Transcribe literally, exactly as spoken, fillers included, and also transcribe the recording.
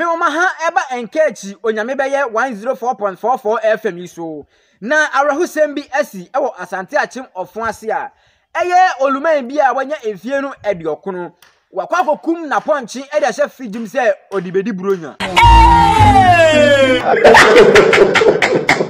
oma ha eba enkechi onyame beye one oh four point four four F M so na arahusem bi asi ewo Asante Akim Ofoase a eye oluman bi a wanya efie no ediokono wakwa kokum na ponchi e de hye fijim se odibedi buronya